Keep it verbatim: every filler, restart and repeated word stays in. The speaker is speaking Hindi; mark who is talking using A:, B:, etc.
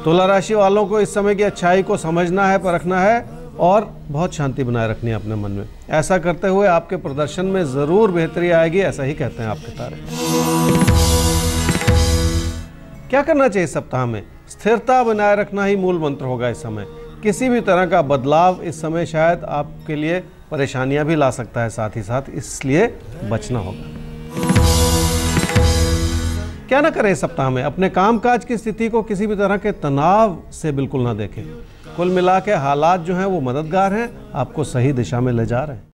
A: तुला राशि वालों को इस समय की अच्छाई को समझना है, परखना है और बहुत शांति बनाए रखनी है अपने मन में। ऐसा करते हुए आपके प्रदर्शन में ज़रूर बेहतरी आएगी, ऐसा ही कहते हैं आपके तारे। क्या करना चाहिए इस सप्ताह में? स्थिरता बनाए रखना ही मूल मंत्र होगा इस समय। किसी भी तरह का बदलाव इस समय शायद आपके लिए परेशानियां भी ला सकता है, साथ ही साथ इसलिए बचना होगा। क्या ना करें इस सप्ताह में? अपने कामकाज की स्थिति को किसी भी तरह के तनाव से बिल्कुल ना देखें। कुल मिला के हालात जो हैं वो मददगार हैं, आपको सही दिशा में ले जा रहे हैं।